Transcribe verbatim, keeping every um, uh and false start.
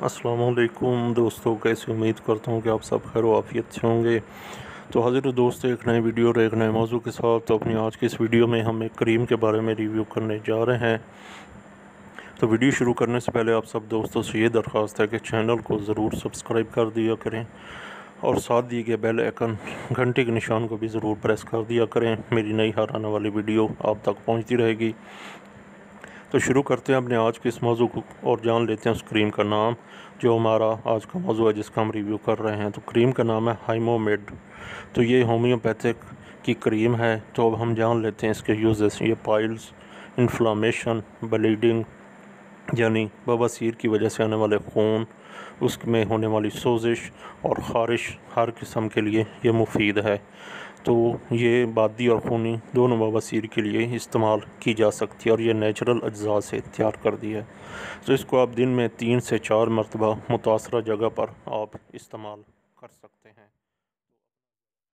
अस्सलामुअलैकुम दोस्तों, कैसे उम्मीद करता हूँ कि आप सब खैर आफियत से होंगे। तो हाज़िर दोस्तों, एक नए वीडियो और एक नए मौजू के साथ। तो अपनी आज की इस वीडियो में हम एक क्रीम के बारे में रिव्यू करने जा रहे हैं। तो वीडियो शुरू करने से पहले आप सब दोस्तों से ये दरख्वास्त है कि चैनल को ज़रूर सब्सक्राइब कर दिया करें और साथ दिए गए बेल आइकन घंटे के निशान को भी ज़रूर प्रेस कर दिया करें। मेरी नई हर आने वाली वीडियो आप तक पहुँचती रहेगी। तो शुरू करते हैं अपने आज के इस मौजू को और जान लेते हैं उस क्रीम का नाम जो हमारा आज का मौजू है, जिसका हम रिव्यू कर रहे हैं। तो क्रीम का नाम है हाइमोमेड। तो ये होम्योपैथिक की क्रीम है। तो अब हम जान लेते हैं इसके यूजेस। ये पाइल्स, इन्फ्लामेशन, ब्लीडिंग यानी बवासीर की वजह से आने वाले खून, उसमें होने वाली सोजिश और ख़ारिश, हर किस्म के लिए ये मुफीद है। तो ये बादी और खूनी दोनों बवासीर के लिए इस्तेमाल की जा सकती है और ये नेचुरल अज्जा से तैयार कर दी है। तो इसको आप दिन में तीन से चार मरतबा मुतासरा जगह पर आप इस्तेमाल कर सकते हैं।